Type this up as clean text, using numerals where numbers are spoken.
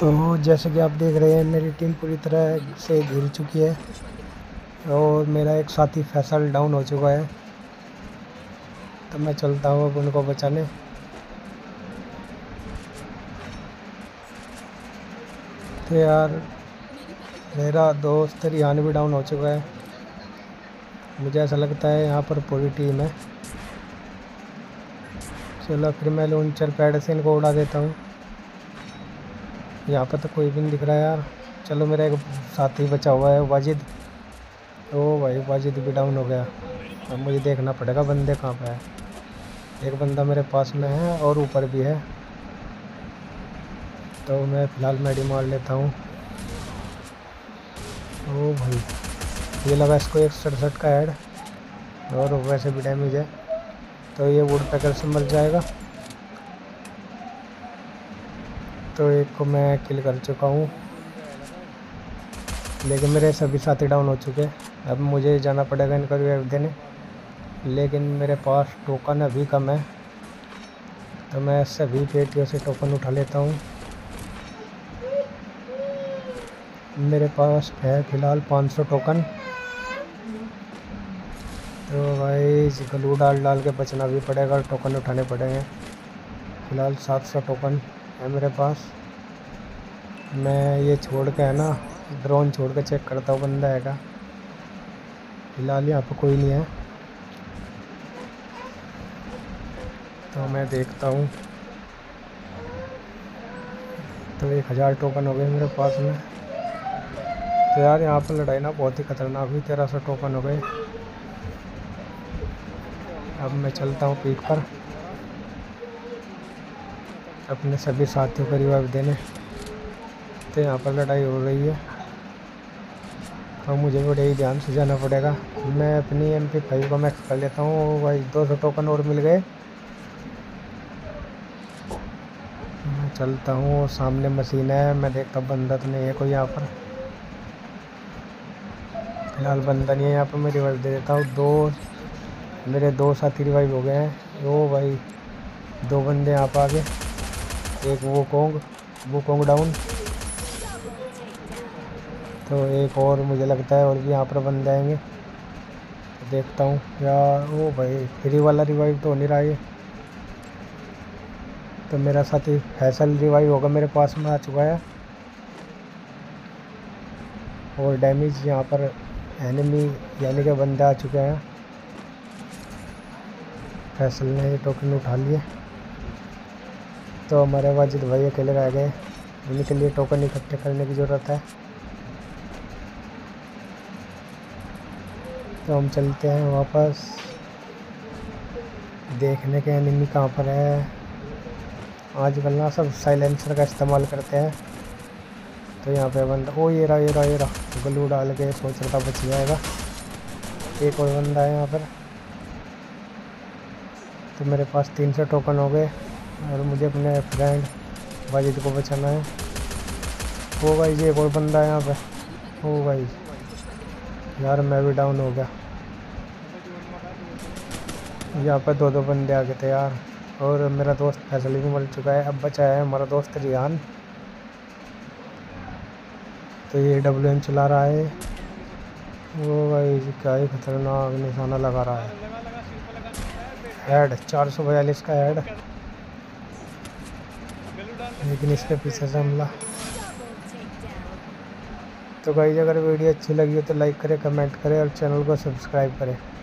तो जैसे कि आप देख रहे हैं मेरी टीम पूरी तरह से घिर चुकी है और मेरा एक साथी फैसल डाउन हो चुका है। तो मैं चलता हूँ अब उनको बचाने। तो यार मेरा दोस्त रिहान भी डाउन हो चुका है। मुझे ऐसा लगता है यहाँ पर पूरी टीम है। चलो फिर मैं लॉन्चर पैड से इनको उड़ा देता हूँ। यहाँ पर तो कोई भी नहीं दिख रहा है यार। चलो मेरा एक साथी बचा हुआ है वाजिद। ओ भाई वाजिद भी डाउन हो गया। अब मुझे देखना पड़ेगा बंदे कहाँ पे है। एक बंदा मेरे पास में है और ऊपर भी है। तो मैं फ़िलहाल मेडी मार लेता हूँ। ओ भाई ये लगा इसको 167 का हेड और वैसे भी डैमेज है। तो ये वुड पैकर से मर जाएगा। तो एक को मैं किल कर चुका हूँ, लेकिन मेरे सभी साथी डाउन हो चुके हैं। अब मुझे जाना पड़ेगा इनका रिवाइव देने, लेकिन मेरे पास टोकन अभी कम है। तो मैं सभी पेटियों से टोकन उठा लेता हूँ। मेरे पास है फ़िलहाल 500 टोकन। तो भाई ग्लू डाल के बचना भी पड़ेगा और टोकन उठाने पड़ेंगे। फ़िलहाल 700 टोकन है मेरे पास। मैं ये छोड़ के है ना ड्रोन छोड़ के चेक करता हूँ बंदा है क्या। फ़िलहाल यहाँ पर कोई नहीं है। तो मैं देखता हूँ। तो 1000 टोकन हो गए मेरे पास में। तो यार यहाँ पर लड़ाई ना बहुत ही ख़तरनाक हुई। 1300 टोकन हो गए। अब मैं चलता हूँ पीक पर अपने सभी साथियों को रिवाइव देने। तो यहाँ पर लड़ाई हो रही है और मुझे बड़े ही ध्यान से जाना पड़ेगा। मैं अपनी MP5 को मैक्स कर लेता हूँ। भाई 200 टोकन और मिल गए। मैं चलता हूँ, सामने मशीन है। मैं देखता हूँ बंदा तो नहीं है कोई यहाँ पर। फिलहाल बंदा नहीं है यहाँ पर। मैं रिवाइव दे देता हूँ। मेरे दो साथी रिवाइव हो गए हैं। ओ भाई 2 बंदे यहाँ पर आ गए। एक वुकोंग डाउन। तो एक और मुझे लगता है और भी यहाँ पर बंदे आएंगे। तो देखता हूँ यार। ओ भाई फ्री वाला रिवाइव तो हो नहीं रहा है। तो मेरा साथी फैसल रिवाइव होगा मेरे पास में आ चुका है। और डैमेज यहाँ पर एनिमी यानी कि बंदे आ चुके हैं। फैसल ने ये टोकन उठा लिए। तो हमारे वाजिद भाई अकेले रह गए। उनके लिए टोकन इकट्ठे करने की ज़रूरत है। तो हम चलते हैं वापस देखने के एनिमी कहाँ पर है। आजकल ना सब साइलेंसर का इस्तेमाल करते हैं। तो यहाँ पे बंदा, ओ ये रहा ग्लू डाल के सोच रहा था बच जाएगा। एक और बंदा है यहाँ पर। तो मेरे पास 300 टोकन हो गए और मुझे अपने फ्रेंड वाजिद को बचाना है। ओ भाई जी एक और बंदा है यहाँ पे। ओ भाई यार मैं भी डाउन हो गया। यहाँ पर 2 बंदे आ गए थे यार। और मेरा दोस्त फैसल भी मर चुका है। अब बचा है हमारा दोस्त रिहान। तो ये WM चला रहा है। ओ भाई क्या ही खतरनाक निशाना लगा रहा है। हेड 442 का हेड, लेकिन इसके पीछे से हमला। तो गाइस अगर वीडियो अच्छी लगी हो तो लाइक करें, कमेंट करें और चैनल को सब्सक्राइब करें।